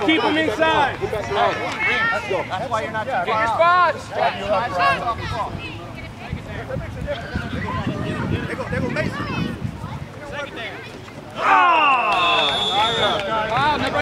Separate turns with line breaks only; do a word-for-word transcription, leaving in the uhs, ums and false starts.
keep them inside.
That's why you're not
Get your spots.
There go, there go Mason.